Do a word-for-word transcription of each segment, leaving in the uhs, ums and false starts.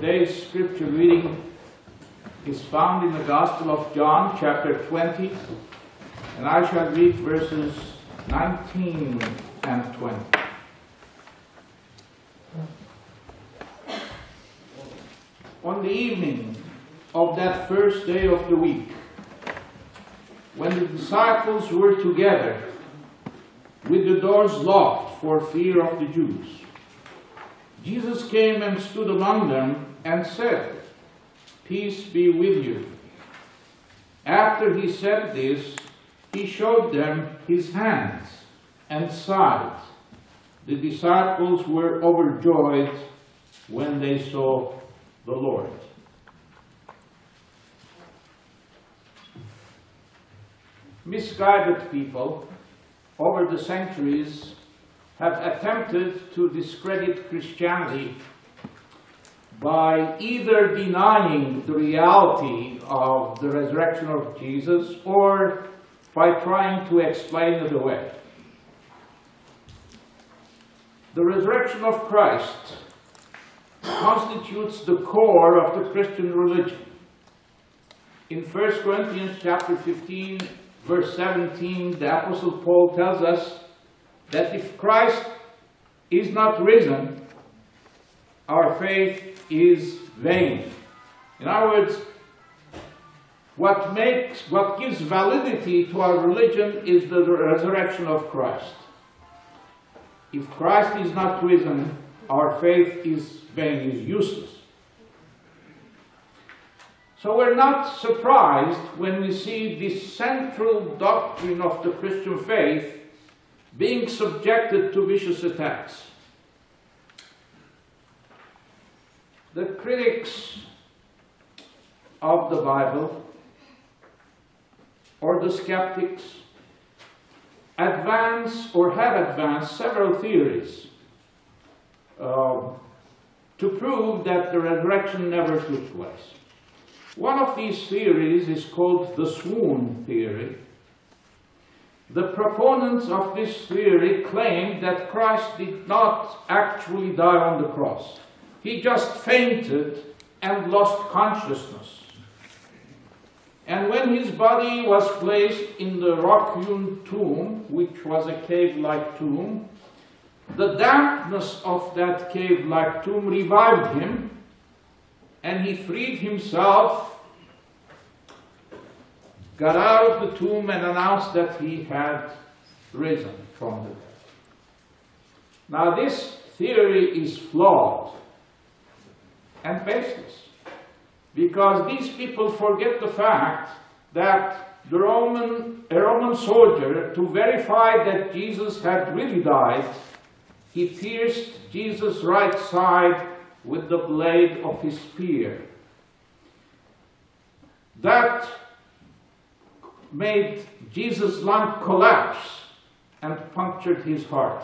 Today's scripture reading is found in the Gospel of John, chapter twenty, and I shall read verses nineteen and twenty. On the evening of that first day of the week, when the disciples were together, with the doors locked for fear of the Jews, Jesus came and stood among them and said, "Peace be with you." After he said this, he showed them his hands and side. The disciples were overjoyed when they saw the Lord. Misguided people over the centuries have attempted to discredit Christianity by either denying the reality of the resurrection of Jesus or by trying to explain it away. The resurrection of Christ constitutes the core of the Christian religion. In First Corinthians chapter fifteen, verse seventeen, the Apostle Paul tells us that if Christ is not risen, our faith is vain. In other words, what makes, what gives validity to our religion is the resurrection of Christ. If Christ is not risen, our faith is vain, is useless. So we're not surprised when we see this central doctrine of the Christian faith being subjected to vicious attacks. The critics of the Bible, or the skeptics, advance or have advanced several theories uh, to prove that the resurrection never took place. One of these theories is called the swoon theory. The proponents of this theory claim that Christ did not actually die on the cross. He just fainted and lost consciousness. And when his body was placed in the rock-hewn tomb, which was a cave-like tomb, the dampness of that cave-like tomb revived him, and he freed himself, got out of the tomb, and announced that he had risen from the dead. Now this theory is flawed and baseless, because these people forget the fact that the Roman, a Roman soldier, to verify that Jesus had really died, he pierced Jesus' right side with the blade of his spear. That made Jesus' lung collapse and punctured his heart.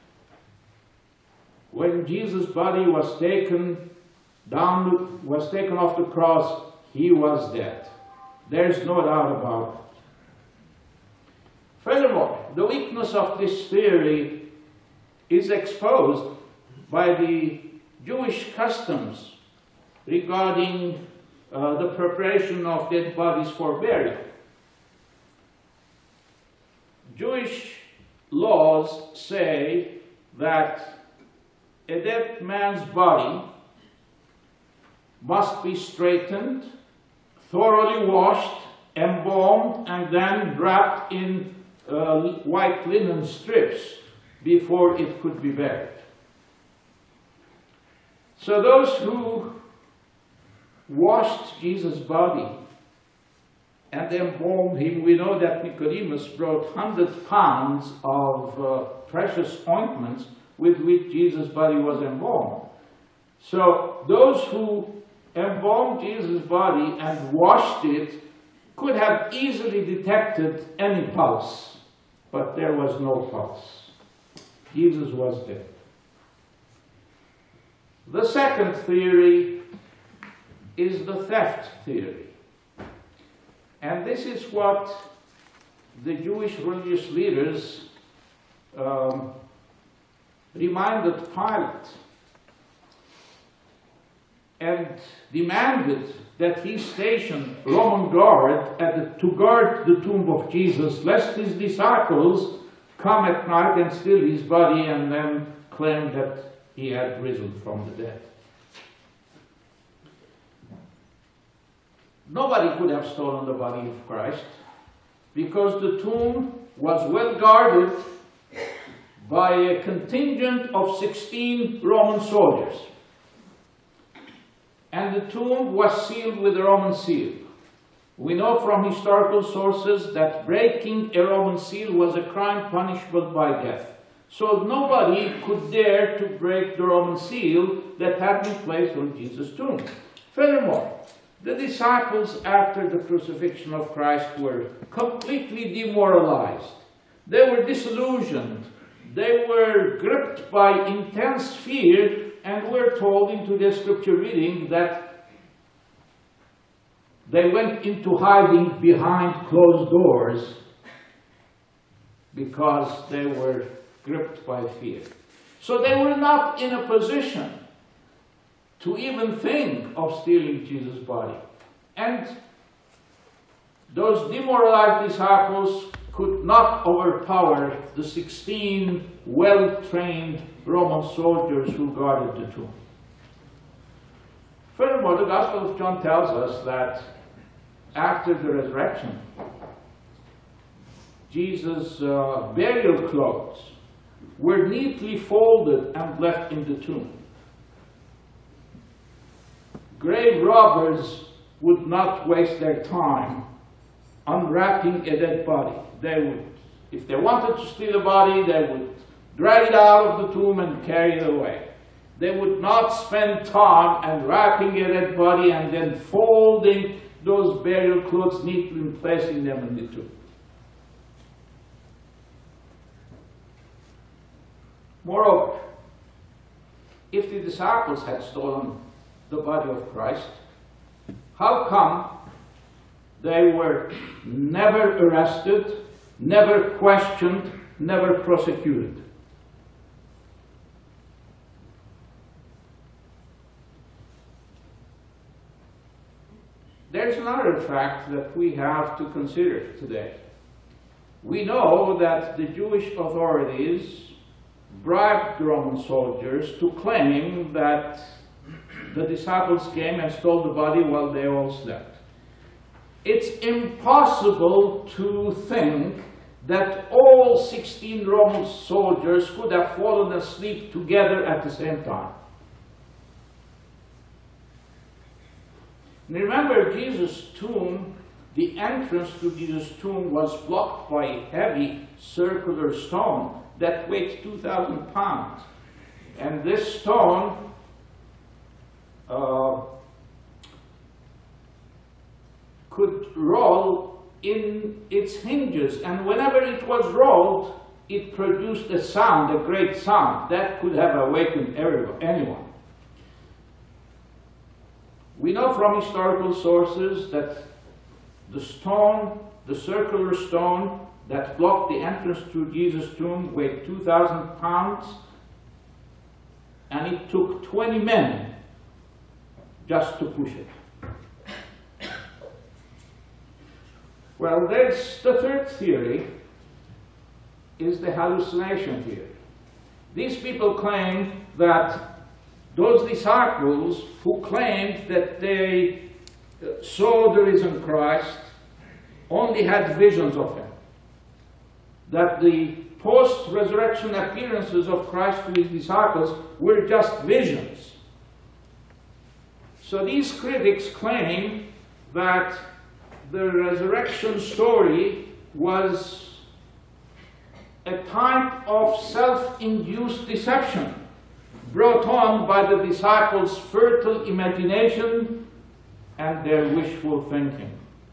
When Jesus' body was taken down, was taken off the cross, he was dead. There's no doubt about it. Furthermore, the weakness of this theory is exposed by the Jewish customs regarding uh, the preparation of dead bodies for burial. Jewish laws say that a dead man's body must be straightened, thoroughly washed, embalmed, and then wrapped in uh, white linen strips before it could be buried. So those who washed Jesus' body and embalmed him, we know that Nicodemus brought one hundred pounds of uh, precious ointments with which Jesus' body was embalmed. So those who embalmed Jesus' body and washed it could have easily detected any pulse, but there was no pulse. Jesus was dead. The second theory is the theft theory. And this is what the Jewish religious leaders um, reminded Pilate. and demanded that he station Roman guard at the, to guard the tomb of Jesus, lest his disciples come at night and steal his body and then claim that he had risen from the dead. Nobody could have stolen the body of Christ, because the tomb was well guarded by a contingent of sixteen Roman soldiers. And the tomb was sealed with a Roman seal. We know from historical sources that breaking a Roman seal was a crime punishable by death. So nobody could dare to break the Roman seal that had been placed on Jesus' tomb. Furthermore, the disciples after the crucifixion of Christ were completely demoralized. They were disillusioned. They were gripped by intense fear, and we're told into the scripture reading that they went into hiding behind closed doors because they were gripped by fear. So they were not in a position to even think of stealing Jesus' body. And those demoralized disciples could not overpower the sixteen well-trained Roman soldiers who guarded the tomb. Furthermore, the Gospel of John tells us that after the resurrection, Jesus' uh, burial clothes were neatly folded and left in the tomb. Grave robbers would not waste their time unwrapping a dead body. They would, if they wanted to steal a body, they would drag it out of the tomb and carry it away. They would not spend time unwrapping a dead body and then folding those burial clothes neatly and placing them in the tomb. Moreover, if the disciples had stolen the body of Christ, how come they were never arrested, never questioned, never prosecuted? There's another fact that we have to consider today. We know that the Jewish authorities bribed the Roman soldiers to claim that the disciples came and stole the body while they all slept. It's impossible to think that all sixteen Roman soldiers could have fallen asleep together at the same time. Remember, Jesus' tomb, the entrance to Jesus' tomb was blocked by a heavy circular stone that weighed two thousand pounds. And this stone uh, could roll in its hinges, and whenever it was rolled, it produced a sound, a great sound, that could have awakened everyone, anyone. We know from historical sources that the stone, the circular stone that blocked the entrance to Jesus' tomb weighed two thousand pounds, and it took twenty men just to push it. Well, there's the third theory, is the hallucination theory. These people claim that those disciples who claimed that they saw the risen Christ only had visions of him. That the post-resurrection appearances of Christ to his disciples were just visions. So these critics claim that the resurrection story was a type of self-induced deception brought on by the disciples' fertile imagination and their wishful thinking.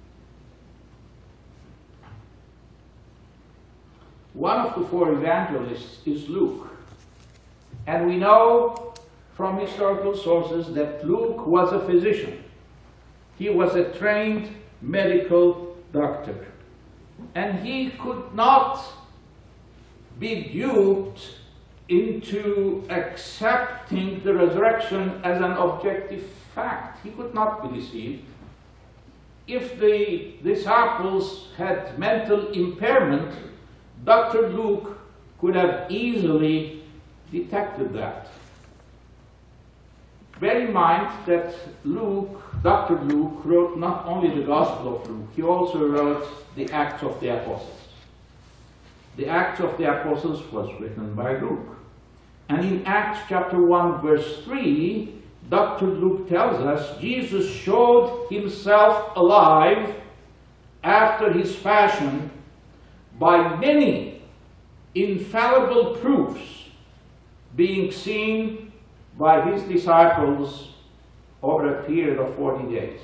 One of the four evangelists is Luke, and we know from historical sources that Luke was a physician. He was a trained medical doctor, and he could not be duped into accepting the resurrection as an objective fact. He could not be deceived. If the disciples had mental impairment, Doctor Luke could have easily detected that. Bear in mind that Luke, Doctor Luke, wrote not only the Gospel of Luke, he also wrote the Acts of the Apostles. The Acts of the Apostles was written by Luke. And in Acts chapter one, verse three, Doctor Luke tells us Jesus showed himself alive after his passion by many infallible proofs being seen by his disciples over a period of forty days.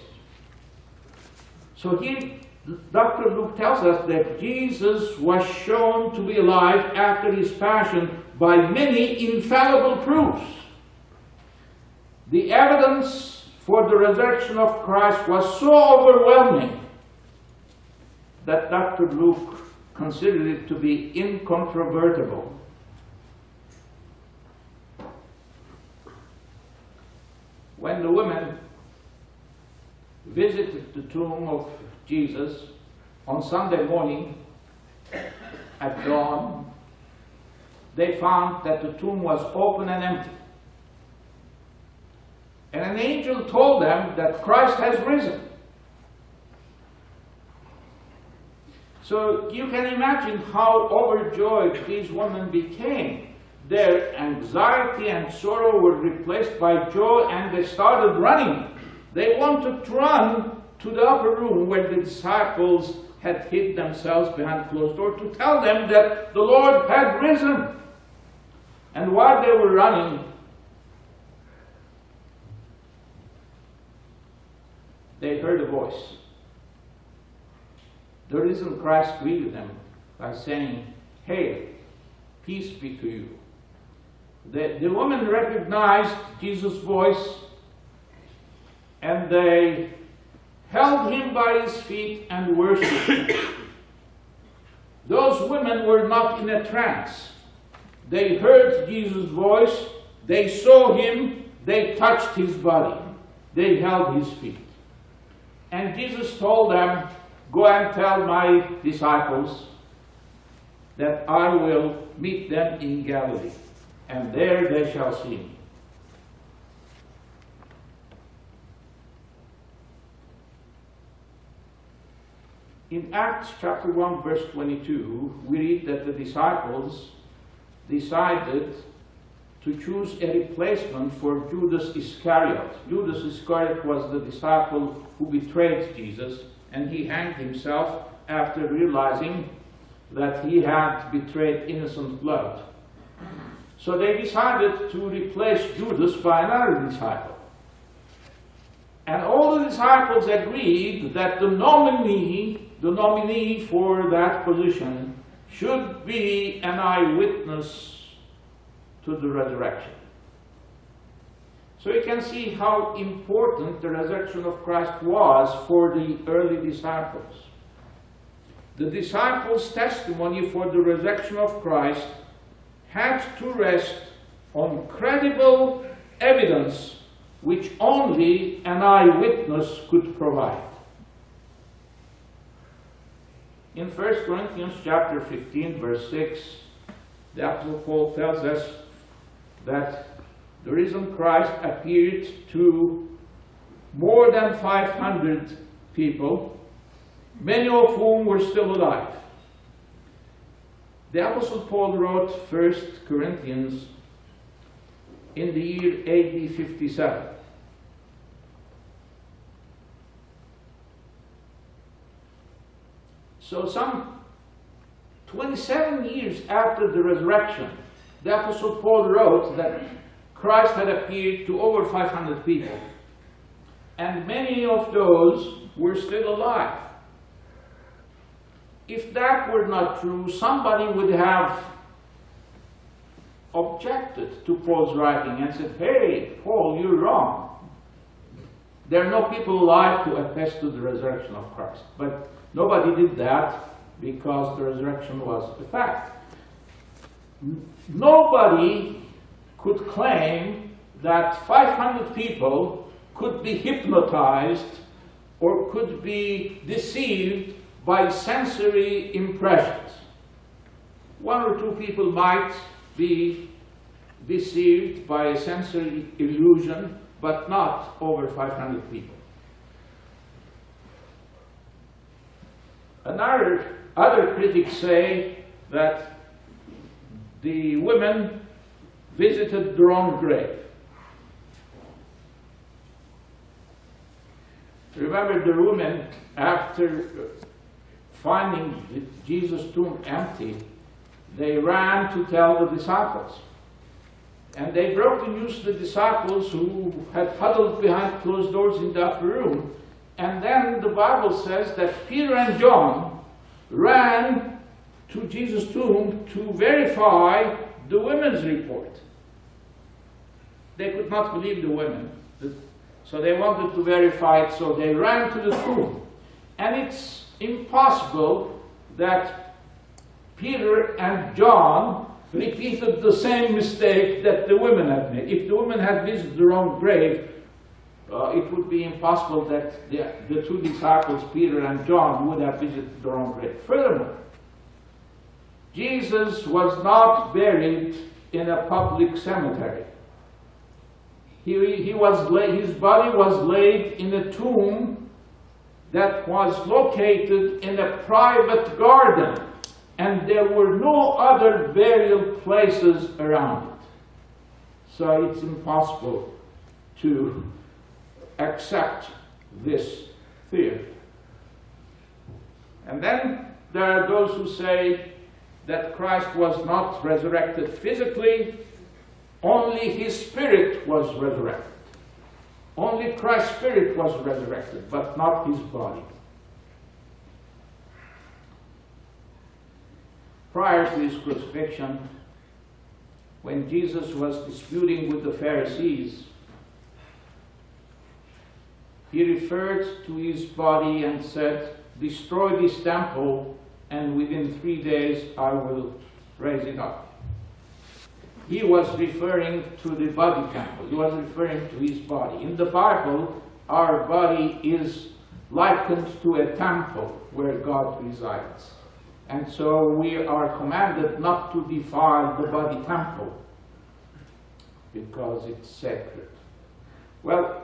So here, Doctor Luke tells us that Jesus was shown to be alive after his passion by many infallible proofs. The evidence for the resurrection of Christ was so overwhelming that Doctor Luke considered it to be incontrovertible. When the women visited the tomb of Jesus on Sunday morning at dawn, they found that the tomb was open and empty. And an angel told them that Christ has risen. So you can imagine how overjoyed these women became. Their anxiety and sorrow were replaced by joy, and they started running. They wanted to run to the upper room where the disciples had hid themselves behind closed doors to tell them that the Lord had risen. And while they were running, they heard a voice. The risen Christ greeted them by saying, "Hail, peace be to you." The, the women recognized Jesus' voice, and they held him by his feet and worshipped him. Those women were not in a trance. They heard Jesus' voice, they saw him, they touched his body, they held his feet. And Jesus told them, "Go and tell my disciples that I will meet them in Galilee, and there they shall see me." In Acts chapter one, verse twenty-two, we read that the disciples decided to choose a replacement for Judas Iscariot. Judas Iscariot was the disciple who betrayed Jesus, and he hanged himself after realizing that he had betrayed innocent blood. So they decided to replace Judas by another disciple. And all the disciples agreed that the nominee, the nominee for that position should be an eyewitness to the resurrection. So you can see how important the resurrection of Christ was for the early disciples. The disciples' testimony for the resurrection of Christ had to rest on credible evidence which only an eyewitness could provide. In First Corinthians chapter fifteen, verse six, the Apostle Paul tells us that the risen Christ appeared to more than five hundred people, many of whom were still alive. The Apostle Paul wrote First Corinthians in the year A D fifty-seven. So some twenty-seven years after the resurrection, the Apostle Paul wrote that Christ had appeared to over five hundred people, and many of those were still alive. If that were not true, somebody would have objected to Paul's writing and said, "Hey, Paul, you're wrong. There are no people alive to attest to the resurrection of Christ." But nobody did that because the resurrection was a fact. Nobody could claim that five hundred people could be hypnotized or could be deceived by sensory impressions. One or two people might be deceived by a sensory illusion, but not over five hundred people. Another, other critics say that the women visited their own grave. Remember, the women, after finding Jesus' tomb empty, they ran to tell the disciples. And they broke the news to the disciples, who had huddled behind closed doors in the upper room. And then the Bible says that Peter and John ran to Jesus' tomb to verify the women's report. They could not believe the women, so they wanted to verify it, so they ran to the tomb. And it's impossible that Peter and John repeated the same mistake that the women had made. If the women had visited their own grave, uh, it would be impossible that the, the two disciples, Peter and John, would have visited their own grave. Furthermore, Jesus was not buried in a public cemetery. He, he was laid, his body was laid in a tomb that was located in a private garden, and there were no other burial places around it. So it's impossible to accept this theory. And then there are those who say that Christ was not resurrected physically, only his spirit was resurrected. Only Christ's spirit was resurrected, but not his body. Prior to his crucifixion, when Jesus was disputing with the Pharisees, he referred to his body and said, "Destroy this temple, and within three days I will raise it up." He was referring to the body temple. He was referring to his body. In the Bible, our body is likened to a temple where God resides. And so we are commanded not to defile the body temple because it's sacred. Well,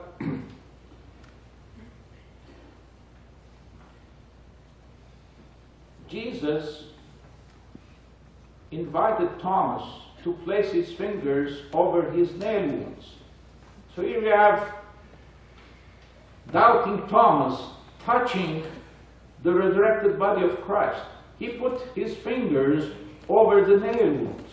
Jesus invited Thomas to place his fingers over his nail wounds. So here we have doubting Thomas touching the resurrected body of Christ. He put his fingers over the nail wounds.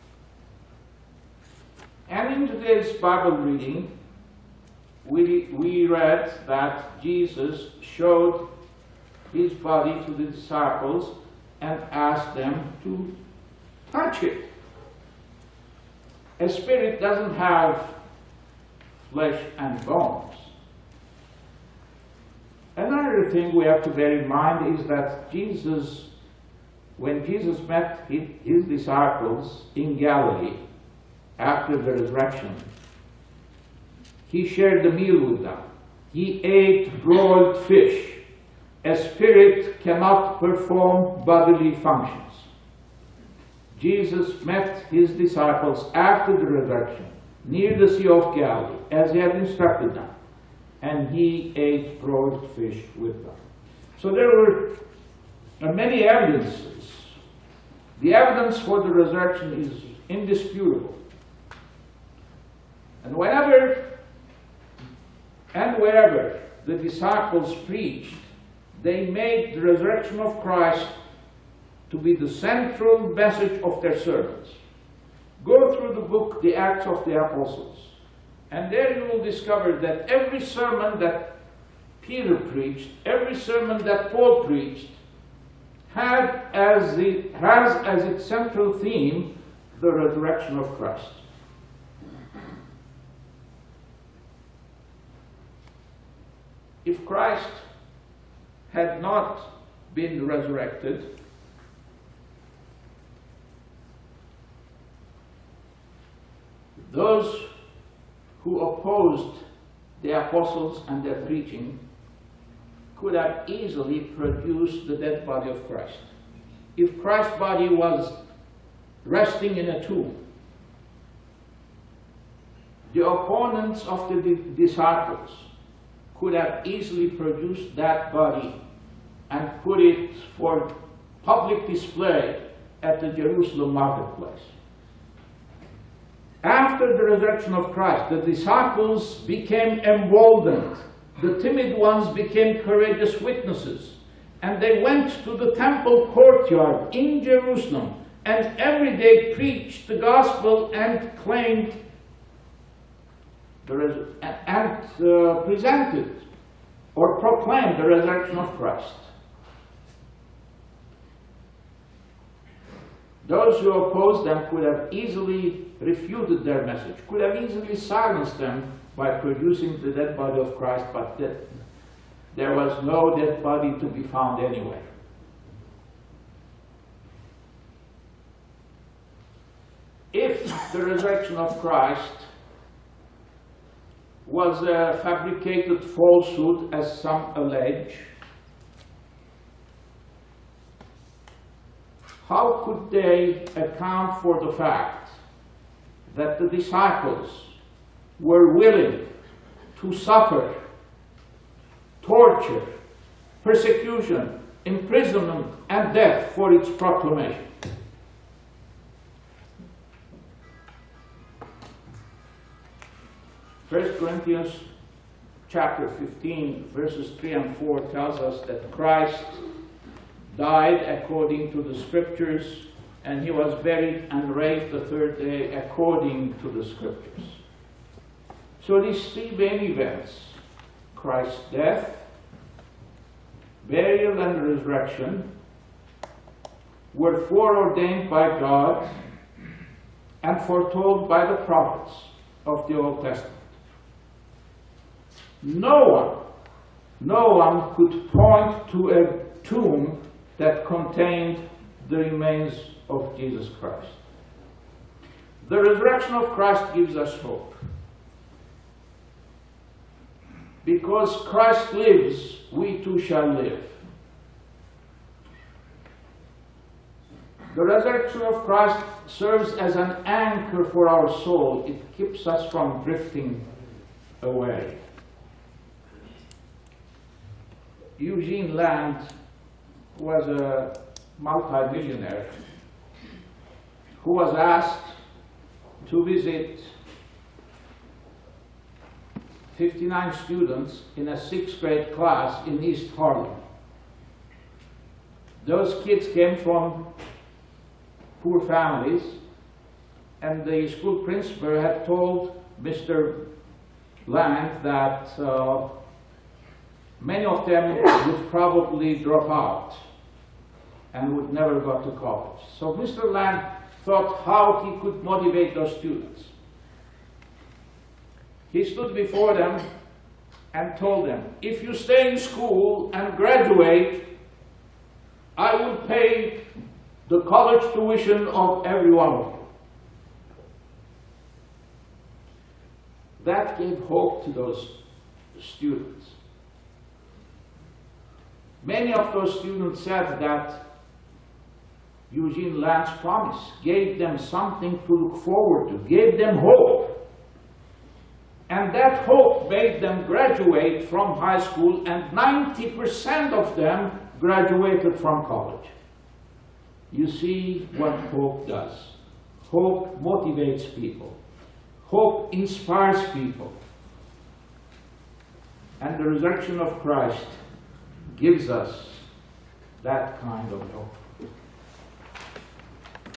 And in today's Bible reading, we, we read that Jesus showed his body to the disciples and asked them to touch it. A spirit doesn't have flesh and bones. Another thing we have to bear in mind is that Jesus, when Jesus met his disciples in Galilee after the resurrection, he shared the meal with them. He ate broiled fish. A spirit cannot perform bodily functions. Jesus met his disciples after the resurrection near the Sea of Galilee, as he had instructed them, and he ate broiled fish with them. So there were many evidences. The evidence for the resurrection is indisputable. And whenever and wherever the disciples preached, they made the resurrection of Christ to be the central message of their sermons. Go through the book, The Acts of the Apostles, and there you will discover that every sermon that Peter preached, every sermon that Paul preached, had as the, has as its central theme the resurrection of Christ. If Christ had not been resurrected, those who opposed the apostles and their preaching could have easily produced the dead body of Christ. If Christ's body was resting in a tomb, the opponents of the di disciples could have easily produced that body and put it for public display at the Jerusalem marketplace. After the resurrection of Christ, the disciples became emboldened. The timid ones became courageous witnesses. And they went to the temple courtyard in Jerusalem and every day preached the gospel and claimed the res and uh, presented or proclaimed the resurrection of Christ. Those who opposed them could have easily refuted their message, could have easily silenced them by producing the dead body of Christ, but that there was no dead body to be found anywhere. If the resurrection of Christ was a fabricated falsehood, as some allege, how could they account for the fact that the disciples were willing to suffer torture, persecution, imprisonment, and death for its proclamation? First Corinthians chapter fifteen, verses three and four tells us that Christ died according to the scriptures, and he was buried and raised the third day according to the scriptures. So these three main events, Christ's death, burial, and resurrection, were foreordained by God and foretold by the prophets of the Old Testament. No one, no one could point to a tomb that contained the remains of Jesus Christ. The resurrection of Christ gives us hope. Because Christ lives, we too shall live. The resurrection of Christ serves as an anchor for our soul. It keeps us from drifting away. Eugene Land was a multi-millionaire who was asked to visit fifty-nine students in a sixth grade class in East Harlem. Those kids came from poor families, and the school principal had told Mister Land that uh, many of them would probably drop out and would never go to college. So Mister Land thought how he could motivate those students. He stood before them and told them, if you stay in school and graduate, I will pay the college tuition of every one of you. That gave hope to those students. Many of those students said that Eugene Land's promise gave them something to look forward to, gave them hope. And that hope made them graduate from high school, and ninety percent of them graduated from college. You see what hope does. Hope motivates people. Hope inspires people. And the resurrection of Christ gives us that kind of hope.